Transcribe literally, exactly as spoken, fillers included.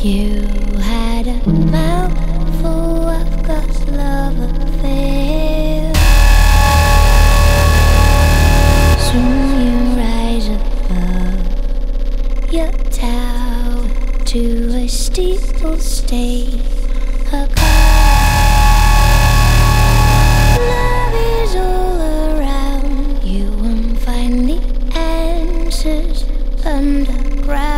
You had a mouthful of God's love affair. Soon you rise above your tower to a steeple state. A love is all around. You won't find the answers underground.